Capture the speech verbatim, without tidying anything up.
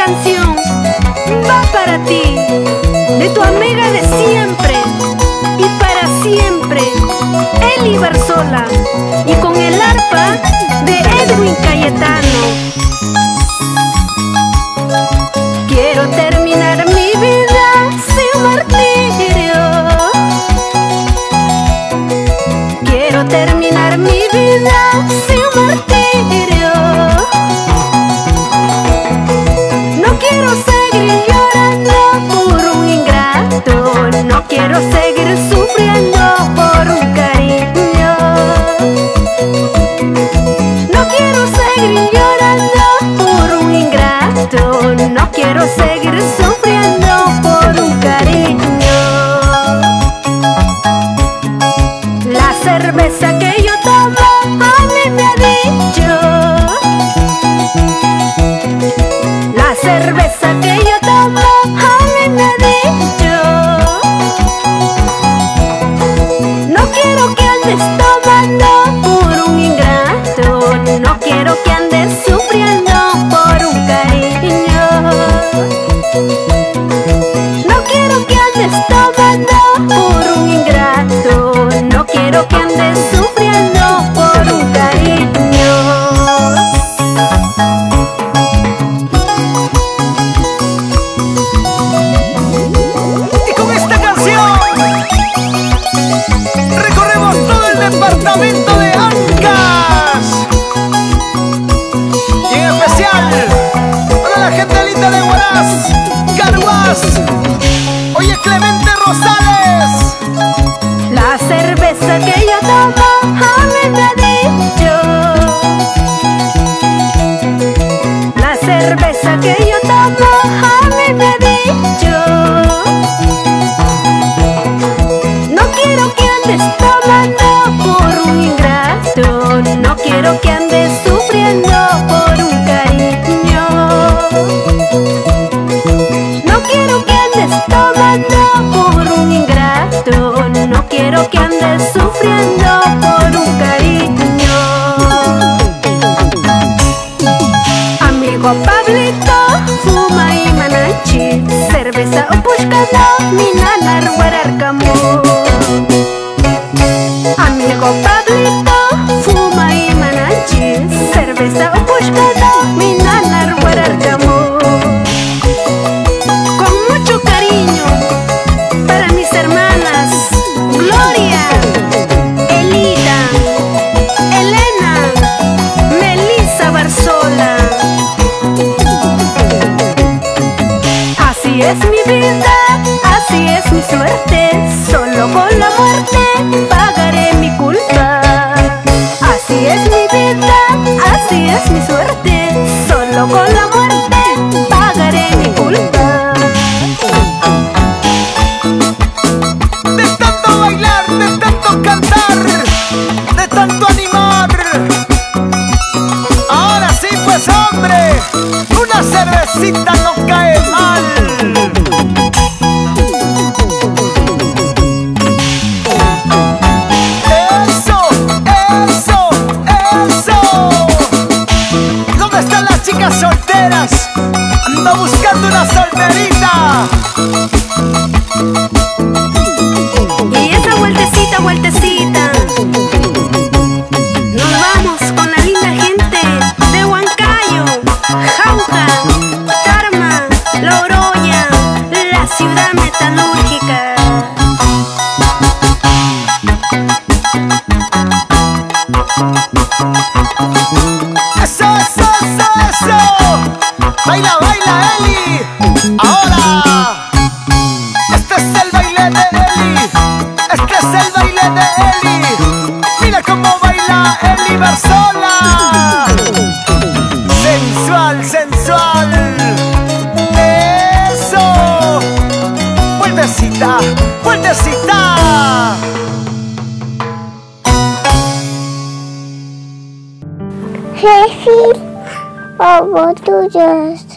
canción va para ti, de tu amiga de siempre y para siempre, Eli Barzola, y con el arpa de Edwin Cayetano. Quiero terminar mi vida sin martirio. Quiero terminar mi vida sin martirio. No quiero seguir llorando por un ingrato. No quiero seguir sufriendo por un cariño. No quiero seguir llorando por un ingrato. No quiero seguir sufriendo por un cariño. La cerveza que yo tomo a mí me ha dicho. La cerveza que yo tomo a mí me ha dicho. No quiero que andes tomando por un ingrato. No quiero que andes sufriendo por un cariño. No quiero que andes tomando por un ingrato. No quiero que andes sufriendo por un cariño. Y con esta canción recorremos todo el departamento de Ancash. Y en especial para la gente linda de Huaraz, Caruás. Oye, Clemente Rosales. La cerveza que yo tomo a mí me ha dicho. La cerveza que yo tomo a mí me ha dicho. No quiero que andes tomando por un ingrato. No quiero que andes sufriendo por un cariño. No quiero que andes tomando por un ingrato. No quiero que andes sufriendo por un cariño. Amigo Pablito, fuma y manachi, cerveza o pushkano, mi nanar guararcamu. Amigo Pablito, fuma y manachi, cerveza o pushkano, mi nanar guararcamu. Con mucho cariño para mis hermanas Gloria, Elida, Elena, Melissa Barzola. Así es mi vida, así es mi suerte. Solo con la muerte pagaré mi culpa. Así es mi vida, así es mi suerte. Solo con la muerte pagaré mi culpa. De tanto bailar, de tanto cantar, de tanto animar. Ahora sí pues hombre, una cervecita no cae mal. Eso, eso, eso. ¿Dónde están las chicas solteras? Ando buscando una solterita. Y esa vueltecita, vueltecita, nos vamos con la linda gente de Huancayo, Jauja, Tarma, La Oroya, la ciudad metalúrgica. Eso, eso, eso, eso. Baila, baila, Eli. Ahora. Este es el baile de Eli. Este es el baile de Eli. Mira cómo baila Eli Barzola. Sensual, sensual. Eso. Vueltecita, vueltecita. Refill, oh, what do you just